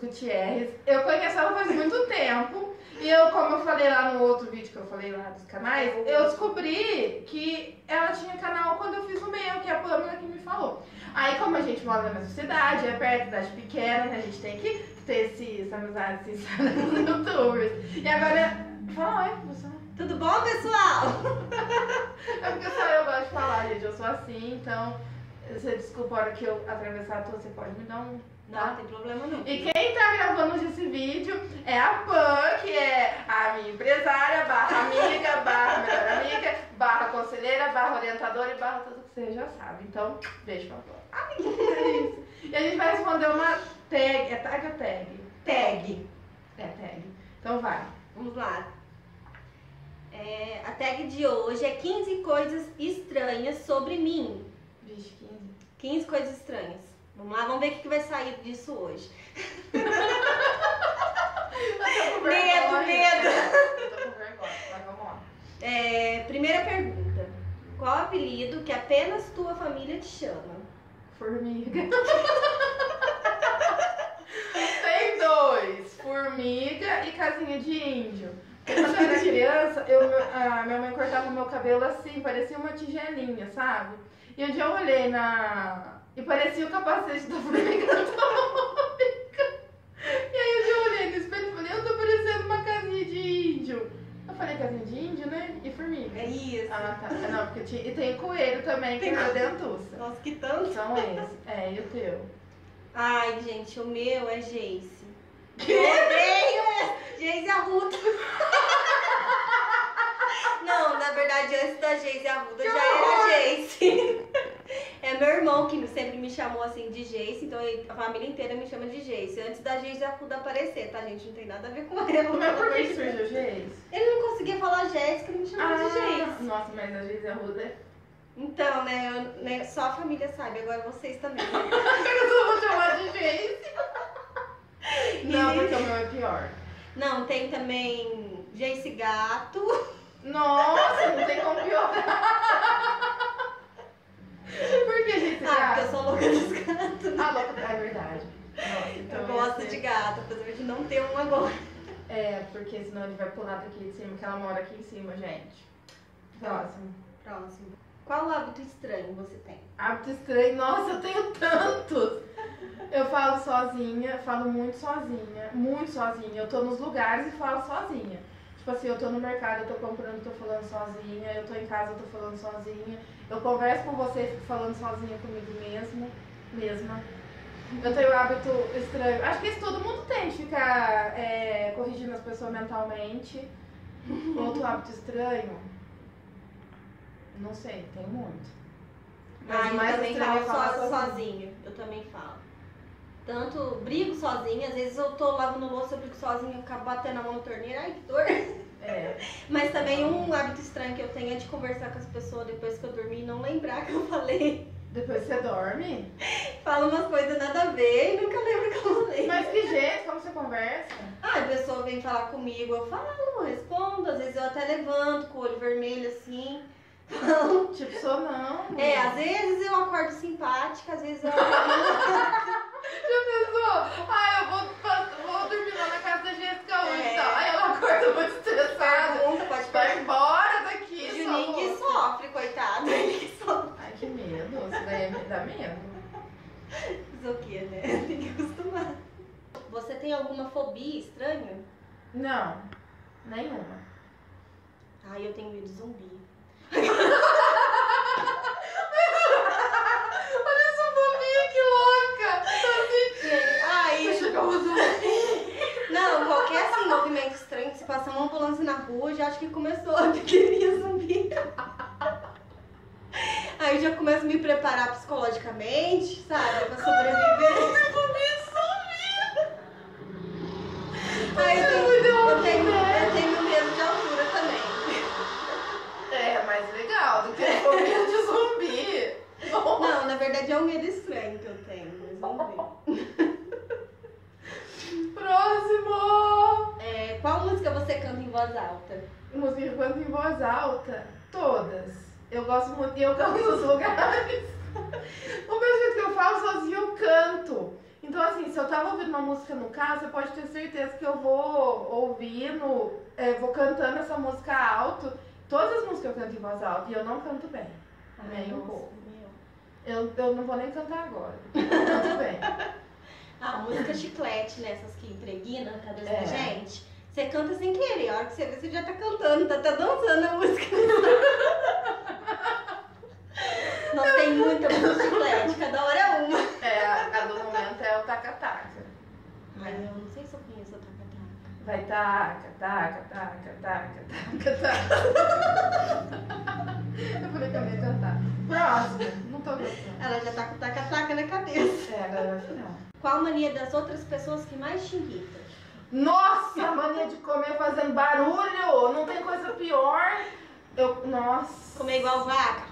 Gutierrez. Eu conheço ela faz muito tempo. E eu, como eu falei lá no outro vídeo que eu falei lá dos canais, eu descobri que ela tinha canal quando eu fiz o meu, que é a Pamela que me falou. Aí, como a gente mora na mesma cidade, é perto, cidade pequena, né, a gente tem que ter essa amizade sincera com os youtubers. E agora, fala oi, pessoal. Tudo bom, pessoal? É porque só eu gosto de falar, gente, eu sou assim, então, você desculpa a hora que eu atravessar a tua, você pode me dar um... Não, não tem problema não. E quem tá gravando esse vídeo é a Pan, que é a minha empresária, barra amiga, barra melhor amiga, barra conselheira, barra orientadora e barra tudo que você já sabe. Então, beijo pra Pan. Ai, que isso. E a gente vai responder uma tag. É tag ou tag? Tag. É tag. Então vai. Vamos lá. A tag de hoje é 15 coisas estranhas sobre mim. Vixe, 15. 15 coisas estranhas. Vamos lá, vamos ver o que vai sair disso hoje. Eu tô com Medo. Eu tô com vergonha, mas vamos lá. Primeira pergunta. Qual apelido que apenas tua família te chama? Formiga. Tem dois. Formiga e casinha de índio. Quando eu era criança, minha mãe cortava o meu cabelo assim, parecia uma tigelinha, sabe? E um dia eu olhei e parecia o capacete da formiga atômica. E aí um dia eu olhei no espelho e falei, eu tô parecendo uma casinha de índio. Eu falei casinha de índio, né? E formiga. É isso. Ah, tá. Não, porque e tem coelho também, que é a dentuça. Nossa, que tanto. São esses. E o teu? Ai, gente, o meu é Jace. Eu odeio Jace Arruda. Não, na verdade, antes da Jace Arruda já era Jace. É meu irmão que sempre me chamou assim de Jace, então a família inteira me chama de Jace. Antes da Jace Arruda aparecer, tá, gente? Não tem nada a ver com ela. Mas por que surgiu Jace? Ele não conseguia falar Jéssica, ele me chamava de Jace. Nossa, mas a Jace Arruda... Então, né, só a família sabe, agora vocês também. Eu só vou chamar de Jace. Não, porque o meu é pior. Não, tem também Jace Gato. Nossa, não tem como piorar. Por que Jace Gato? Porque eu sou louca dos gatos. Ah, louca, é verdade. Nossa, então Eu gosto de gato, apesar de não ter um agora. Porque senão ele vai pular daqui de cima, que ela mora aqui em cima, gente. Próximo. Qual hábito estranho você tem? Hábito estranho? Nossa, eu tenho tantos! Eu falo sozinha, falo muito sozinha, muito sozinha. Eu tô nos lugares e falo sozinha. Tipo assim, eu tô no mercado, eu tô comprando, tô falando sozinha. Eu tô em casa, eu tô falando sozinha. Eu converso com você, fico falando sozinha comigo mesma. Eu tenho um hábito estranho. Acho que isso todo mundo tem, de ficar corrigindo as pessoas mentalmente. Outro hábito estranho? Não sei, tem muito. Mas eu mais também estranho é falar falo sozinha. Eu também falo. Tanto brigo sozinha, às vezes eu tô lavando louça, eu brigo sozinha, eu acabo batendo a mão na torneira, ai que dor. Mas também um hábito estranho que eu tenho é de conversar com as pessoas depois que eu dormi e não lembrar que eu falei. Depois você dorme? Falo umas coisas nada a ver e nunca lembro que eu falei. Mas que jeito? Como você conversa? A pessoa vem falar comigo, eu falo, eu respondo, às vezes eu até levanto com o olho vermelho assim. Tipo, sou não. Às vezes eu acordo simpática, às vezes eu Já pensou? Eu vou dormir lá na casa da Jéssica hoje e tal. Aí ela acorda muito estressada. Vai embora daqui. O Juninho que sofre, coitado. Ele que sofre. Ai, que medo. Isso daí dá medo. Mas o que, né? Tem que acostumar. Você tem alguma fobia estranha? Não, nenhuma. Eu tenho medo de zumbi. Olha essa bobinha, que louca! Não, qualquer assim, movimento estranho, se passar uma ambulância na rua, eu já acho que começou a pequenininha zumbi. Aí eu já começo a me preparar psicologicamente, sabe? Pra sobreviver. Eu tenho medo de altura também. É mais legal do que fobia de zumbi. Não, na verdade é um medo estranho que eu tenho, mas vamos ver. Próximo! Qual música você canta em voz alta? Música que eu canto em voz alta? Todas. Eu gosto muito e eu canto nos lugares. O mesmo jeito que eu falo sozinho, eu canto. Então, assim, se eu tava ouvindo uma música no carro, você pode ter certeza que eu vou ouvindo, vou cantando essa música alto. Todas as músicas eu canto em voz alta e eu não canto bem. Nem um pouco. Eu não vou nem cantar agora. Eu canto bem. A música chiclete, né? Essas que impregna a cabeça da gente. Você canta sem querer. A hora que você vê, você já tá cantando, tá dançando a música. Nós tem muita música chiclete, cada hora é uma. A cada momento é o taca-taca. Mas eu não sei se eu conheço o taca-taca. Vai taca, taca, taca, taca, taca, taca. Eu falei que eu ia cantar. Próximo. Não tô gostando. Ela já tá com taca-taca na cabeça. Agora vai final. Qual a mania das outras pessoas que mais te irrita? Nossa, a mania de comer fazendo barulho. Não tem coisa pior. Nossa. Comer igual vaca.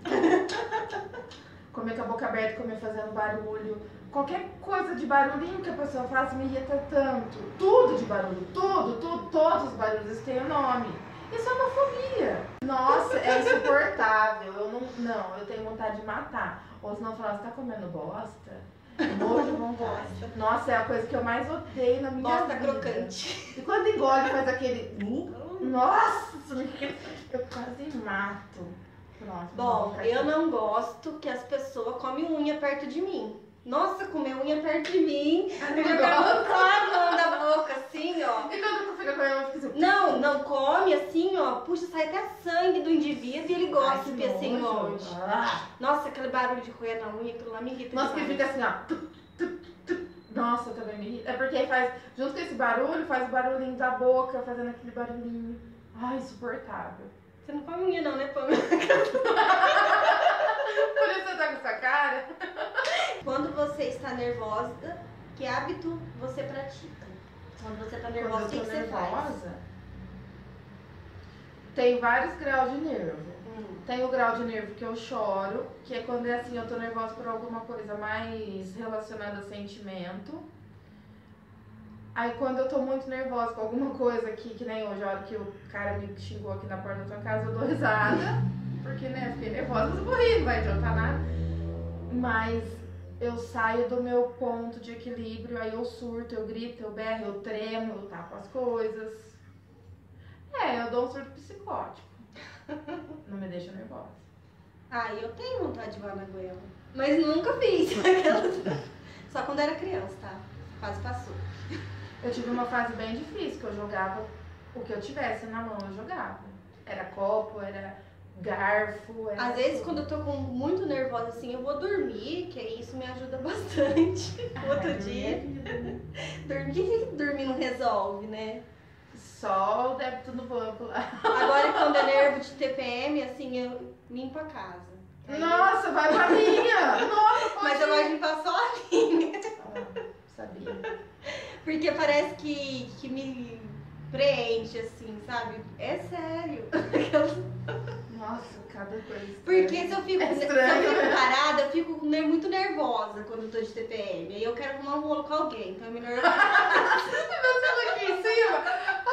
Comer com a boca aberta, comer fazendo barulho. Qualquer coisa de barulhinho que a pessoa faz me irrita tanto. Tudo de barulho, tudo, todos os barulhos têm um nome. Isso é uma fobia. Nossa, é insuportável. Eu tenho vontade de matar. Ou senão falar, você tá comendo bosta? Nojo, não gosto. Nossa, é a coisa que eu mais odeio na minha bosta vida. Bosta crocante. E quando engole faz aquele... Nossa, eu quase mato. Pronto, bom, eu não gosto que as pessoas comem unha perto de mim. Nossa, comer unha perto de mim, eu já quero arrancar a mão da boca, assim, ó. E quando tu fica comendo, fica assim... Não come, assim, ó, puxa, sai até sangue do indivíduo e ele gosta de assim, longe. Nossa, aquele barulho de roer na unha, aquilo lá me irrita. Nossa, que fica assim, ó. Nossa, também me irrita. É porque faz, junto com esse barulho, faz o barulhinho da boca, fazendo aquele barulhinho. Ai, insuportável. Você não come unha não, né, Pamela? Por isso você tá com essa cara? Quando você está nervosa, que hábito você pratica? Quando você tá nervosa, o que você faz? Tem vários graus de nervo. Tem o grau de nervo que eu choro, que é quando é assim, eu tô nervosa por alguma coisa mais relacionada a sentimento. Aí quando eu tô muito nervosa com alguma coisa aqui, que nem hoje, a hora que o cara me xingou aqui na porta da tua casa, eu dou risada. Porque, né, fiquei nervosa, mas eu vou rir, não vai adiantar nada. Mas eu saio do meu ponto de equilíbrio, aí eu surto, eu grito, eu berro, eu tremo, eu tapo as coisas. Eu dou um surto psicótico. Não me deixa nervosa. Eu tenho vontade de voar na goela, mas nunca fiz. Só quando era criança, tá? Quase passou. Eu tive uma fase bem difícil, que eu jogava o que eu tivesse na mão, eu jogava. Era copo, era garfo, era... Às vezes, quando eu tô muito nervosa assim, eu vou dormir, que isso me ajuda bastante. Outro dia. Dormir não resolve, né? Só o débito no banco lá. Agora, quando é nervo de TPM, assim, eu limpo a casa. Nossa, vai pra minha! Nossa, pode... Mas eu gosto de limpar sozinha. Sabia. Porque parece que me preenche, assim, sabe? É sério. Nossa, cada coisa. Porque se eu fico parada, eu fico muito nervosa quando eu tô de TPM. Aí eu quero arrumar um rolo com alguém. Então é melhor. Você aqui em cima?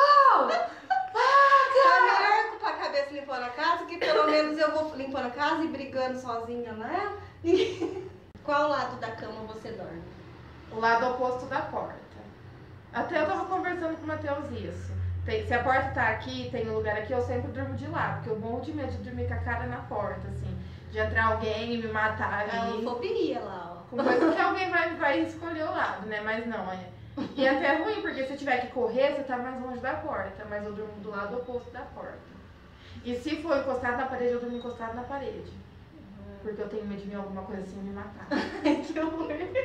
É melhor ocupar a cabeça limpando a casa, que pelo menos eu vou limpando a casa e brigando sozinha, né? Qual lado da cama você dorme? O lado oposto da porta. Até eu tava conversando com o Matheus isso. Se a porta tá aqui, tem um lugar aqui, eu sempre durmo de lá. Porque eu morro de medo de dormir com a cara na porta, assim. De entrar alguém e me matar ali. É uma fobia lá, ó. Com coisa que alguém vai escolher o lado, né? Mas não, E até é ruim, porque se eu tiver que correr, você tá mais longe da porta. Mas eu durmo do lado oposto da porta. E se for encostado na parede, eu durmo encostado na parede. Porque eu tenho medo de vir alguma coisa assim me matar. Que horror.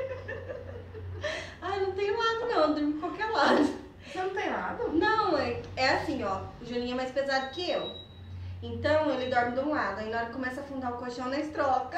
Não tem lado não, eu durmo em qualquer lado. Você não tem lado? Não, é assim, ó. O Juninho é mais pesado que eu. Então ele dorme de um lado, aí na hora que começa a afundar o colchão, nós troca.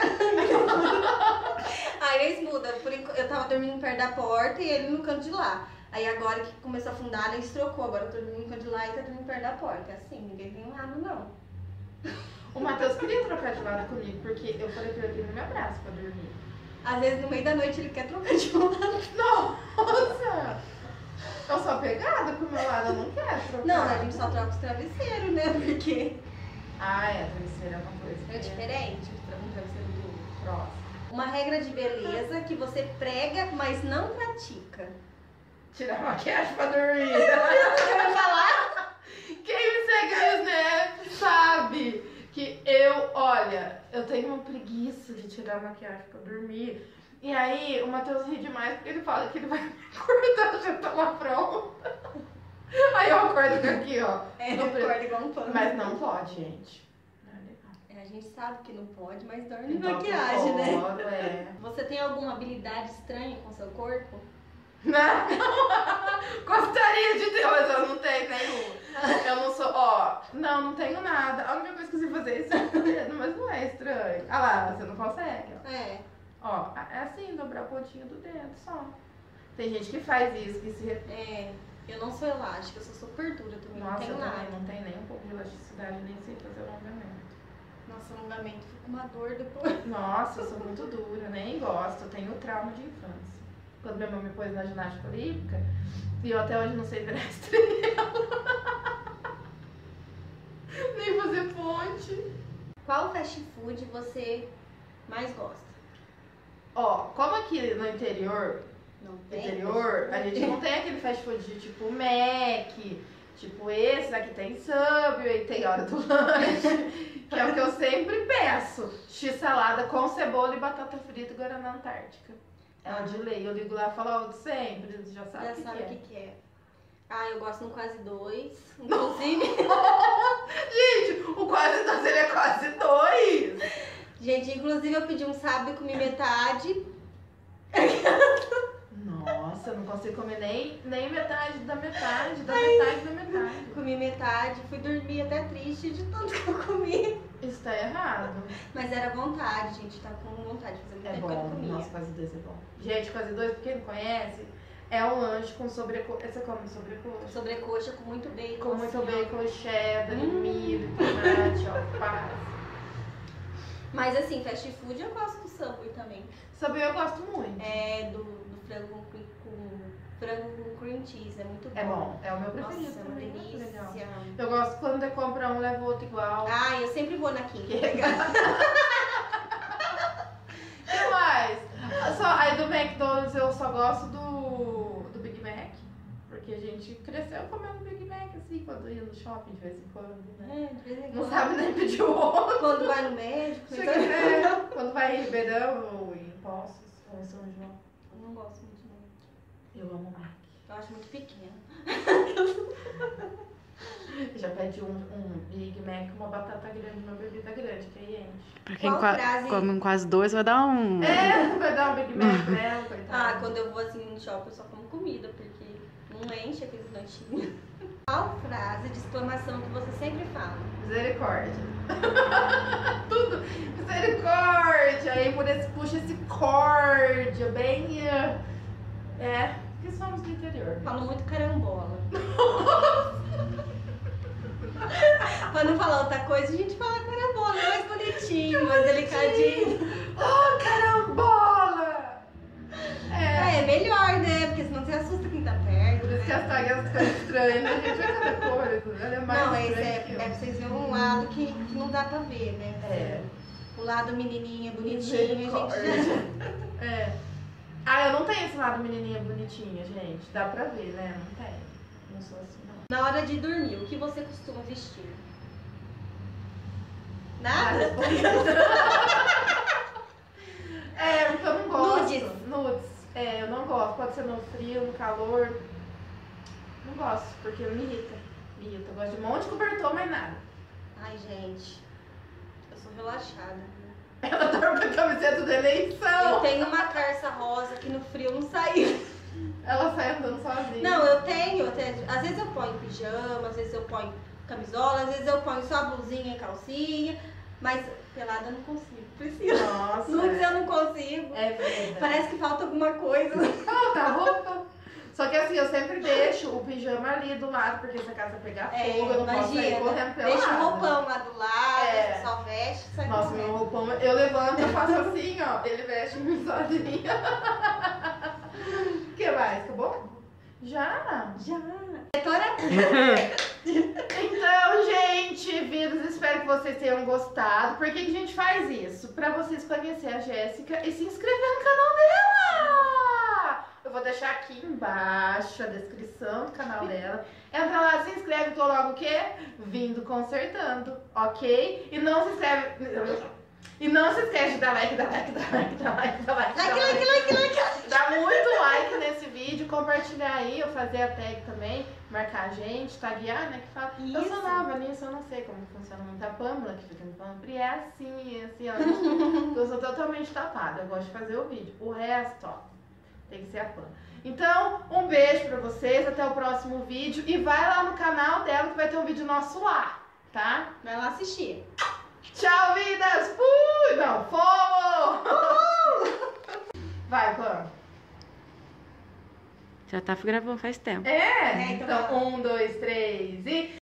Aí eles mudam. Eu tava dormindo perto da porta e ele no canto de lá. Aí agora que começou a afundar, eles trocou. Agora eu tô dormindo no canto de lá e tá dormindo perto da porta. É assim, ninguém tem um lado não. O Matheus queria trocar de lado comigo, porque eu falei pra ele que não me abraça pra dormir. Às vezes no meio da noite ele quer trocar de lado. Nossa! Eu sou apegada com o meu lado, eu não quero trocar. Não, a gente só troca os travesseiros, né? Porque... a travesseira é uma coisa. É diferente um travesseiro do outro. Próximo. Uma regra de beleza que você prega, mas não pratica. Tirar maquiagem pra dormir. Você vai falar? Quem me segue no Snap sabe que olha, eu tenho uma preguiça de tirar maquiagem pra dormir. E aí o Matheus ri demais porque ele fala que ele vai me acordar, já tá lá pronta. Aí eu acordo com aqui, ó. Eu acordo igual um pano. Mas não pode, gente. A gente sabe que não pode, mas dorme de maquiagem, né? É. Você tem alguma habilidade estranha com seu corpo? Não! Gostaria de ter, mas eu não tenho nenhuma. Eu não sou, não tenho nada. A única coisa que eu sei fazer é isso, dedo, mas não é estranho. Ah lá, você não consegue, ó. É. Ó, é assim, dobrar a pontinha do dedo, só. Tem gente que faz isso, que se... Eu não sou elástica, eu sou super dura também. Nossa, não tenho eu nada. também não tenho nem um pouco de elasticidade, nem sei fazer alongamento. Nossa, alongamento fica uma dor depois. Nossa, eu sou muito dura, nem gosto. Eu tenho trauma de infância. Quando minha mãe me pôs na ginástica olímpica, e eu até hoje não sei virar estrela. Nem fazer ponte. Qual fast food você mais gosta? Como aqui no interior, a gente não tem aquele fast food de tipo Mac, tipo esse, aqui tem Subway, tem hora do lanche, que é o que eu sempre peço. X-salada com cebola e batata frita e Guaraná Antártica. É uma de lei. Eu ligo lá e falo sempre, eles já sabem o que é. Ah, eu gosto no quase 2, inclusive. Gente, o quase 2 ele é quase 2. Gente, inclusive eu pedi um sábado e comi metade. Nossa, eu não consigo comer nem metade da metade, metade da metade. Comi metade, fui dormir até triste de tanto que eu comi. Isso tá errado. Mas era vontade, gente, tá com vontade de fazer muito tempo que eu não comia. Nossa, quase 2 é bom. Gente, quase 2, pra quem não conhece, é um lanche com sobrecoxa. Você come sobrecoxa? Sobrecoxa com muito bacon. Com muito bacon, cheddar, milho, tomate, alface. Mas assim, fast food eu gosto do Subway também. Subway eu gosto muito. É, do frango com cream cheese, é muito bom. É bom, é o meu preferido. Nossa, é uma delícia. Legal. Eu gosto quando você compra um, leva o outro igual. Ah, eu sempre vou na King. O que mais? Aí do McDonald's eu só gosto do Big Mac. Porque a gente cresceu comendo Big Mac assim, quando ia no shopping de vez em quando, né? De vez em quando. Não sabe nem pedir o outro. Quando vai no médico. Quando vai em Ribeirão ou em Poços ou em São João. Eu não gosto muito, não. Eu amo Mac. Eu acho muito pequeno. Eu já pedi um Big Mac, uma batata grande, uma bebida grande, que aí enche. Pra quem come um quase 2, vai dar um... Vai dar um Big Mac nela, coitado. Quando eu vou assim no shopping, eu só como comida, porque não enche aqueles lanchinhos. Qual frase de exclamação que você sempre fala? Misericórdia. Tudo. Misericórdia. Aí por esse puxa esse córdia, bem... porque somos do interior. Falo muito carambola. Quando falar outra coisa, a gente fala carambola, mais bonitinho, mais delicadinho. Carambola! É melhor, né? Porque senão você assusta quem tá perto. Por isso que as tagas ficam estranhas, né? A gente vê cada coisa. Ela é mais Não, estranha esse que eu. pra vocês verem um lado que não dá pra ver, né? O lado menininha, bonitinha, a gente já... Eu não tenho esse lado menininha bonitinha, gente. Dá pra ver, né? Não tem. Não sou assim, não. Na hora de dormir, o que você costuma vestir? Nada? Porque eu não gosto. Nudes. Eu não gosto. Pode ser no frio, no calor. Não gosto, porque me irrita. Eu gosto de um monte de cobertor, mas nada. Ai, gente. Eu sou relaxada. Ela dorme com a camiseta da eleição. Eu tenho uma carça rosa que no frio não saiu. Ela sai andando sozinha. Não, eu tenho. Às vezes eu ponho pijama, às vezes eu ponho camisola, às vezes eu ponho só blusinha e calcinha. Mas pelada eu não consigo. Preciso. Nossa. Nudes eu não consigo. É verdade. Parece que falta alguma coisa. Falta roupa. Só que assim, eu sempre deixo o pijama ali do lado, porque se a casa pegar fogo, eu não posso sair correndo pelada. Deixa o roupão lá do lado, só veste, sai Nossa, correndo. meu roupão, eu levanto, eu faço assim, ó. Ele veste em sozinho. O que mais? Acabou? Já. Doutora? Então, gente, seguinte, vidas, espero que vocês tenham gostado. Por que a gente faz isso? Pra vocês conhecerem a Jéssica e se inscrever no canal dela. Eu vou deixar aqui embaixo a descrição do canal dela. Entra lá, se inscreve, tô logo o quê? Vindo consertando, ok? E não se inscreve... E não se esquece de dar like. Dá muito like nesse vídeo, compartilhar aí, eu fazer a tag também, marcar a gente, taguear, né? Que fala. Isso. Eu sou nova nisso, eu não sei como funciona muito a Pâmela, que fica me falando, e é assim, ó. Eu sou totalmente tapada, eu gosto de fazer o vídeo. O resto, ó, tem que ser a Pâmela. Então, um beijo pra vocês, até o próximo vídeo. E vai lá no canal dela que vai ter um vídeo nosso lá, tá? Vai lá assistir. Tchau, vidas! Fui! Não, fomos! Vai, Pam. Já tá gravando faz tempo. Então 1, 2, 3 e...